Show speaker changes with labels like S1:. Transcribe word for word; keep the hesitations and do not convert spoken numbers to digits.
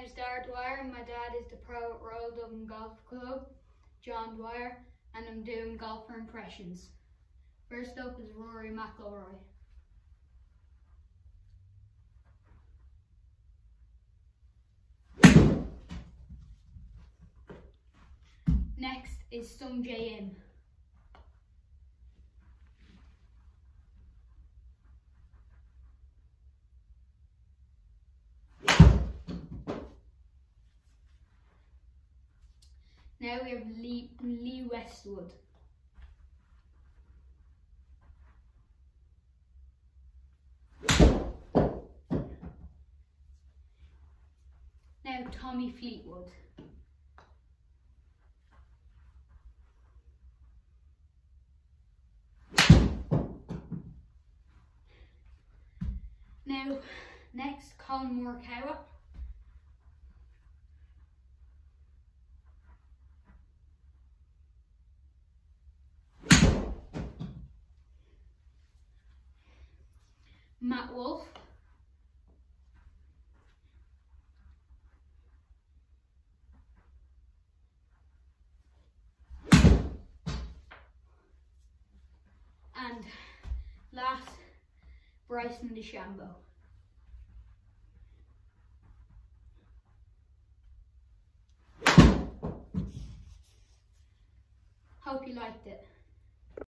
S1: name's Dara Dwyer and my dad is the pro at Royal Dublin Golf Club, John Dwyer, and I'm doing golfer impressions. First up is Rory McIlroy. Next is Sungjae Im. Now we have Lee, Lee Westwood. Now Tommy Fleetwood. Now, next, Collin Morikawa. Matt Wolff. And last, Bryson DeChambeau. Hope you liked it.